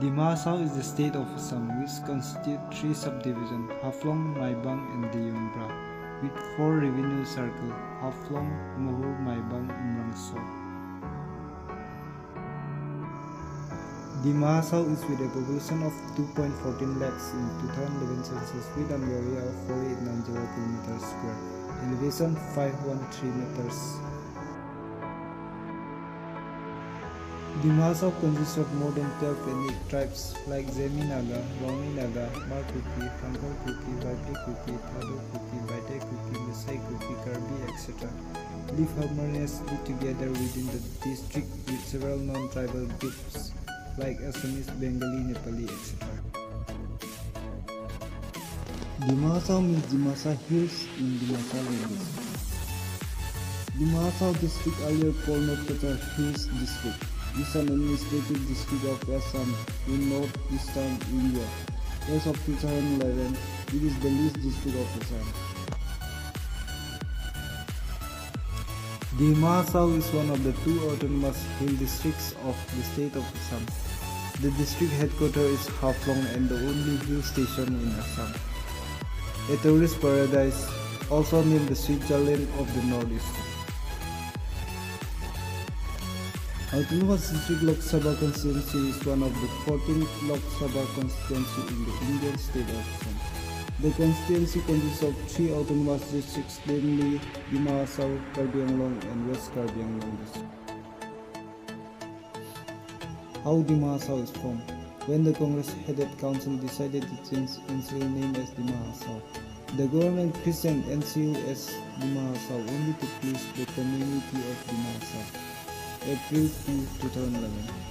Dima Sao is the state of Assam, which constitutes three subdivisions: Haflong, Maibang, and Deyongbra, with four revenue circles: Haflong, Mohur, Maibang, Umrangso. Dima Sao is with a population of 2.14 lakhs in 2011 census, with an area of 4890 km², elevation 513 meters. Dima Sao consists of more than 12 ethnic tribes like Zemi Naga, Rauni Naga, Mar Kuki, Tangkol Kuki, Vibri Kuki, Thado Kuki, Baite Kuki, Masai Kuki, Karbi, etc. live harmoniously together within the district with several non-tribal groups like Assamese, Bengali, Nepali, etc. Dima Sao means Dimasa Hills in Dimasa language. Dima Sao district, earlier called Nokata Hills district, is an administrative district of Assam in northeastern India. As of 2011, it is the least district of Assam. Dima Sao is one of the two autonomous hill districts of the state of Assam. The district headquarters is Haflong and the only hill station in Assam. A tourist paradise, also named the Switzerland of the Northeast. Autonomous District Lok Sabha constituency is one of the 14th Lok Sabha constituency in the Indian state of Assam. The constituency consists of three autonomous districts, namely Dima Sao, Karbi Anglong, and West Karbi Anglong district. How Dima Sao is formed? When the Congress-headed council decided to change NCL name as Dima Sao, the government christened NCL as Dima Sao only to please the community of Dima Sao. April 2, 2011.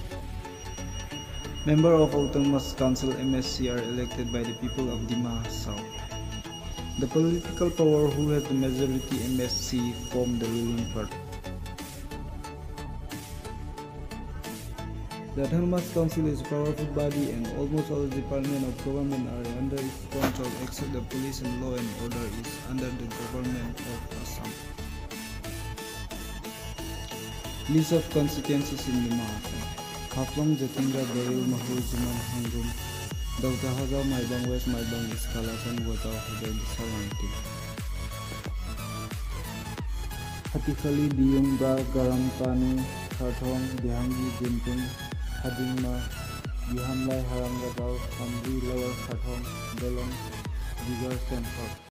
Members of Autonomous Council MSC are elected by the people of Dima Sao. The political power who has the majority MSC form the ruling party. The Autonomous Council is a powerful body and almost all the departments of government are under its control except the police and law and order is under the government of Assam. List of constituencies in Dima Sao: Haflong, Jatinga, Beril, Mahur, Juman, Hangrum, Dauta Hajau, Maibang West, Maibang East, Kalasan, Gotau, Hajau, Disalanti. Hatikali, Deyongbra, Garampanu, Kharthong, Dihangi, Jintung, Hadingma, Dihamlai, Harangadau, Hamri, Lower Kharthong, Delong, Digar, Stanford.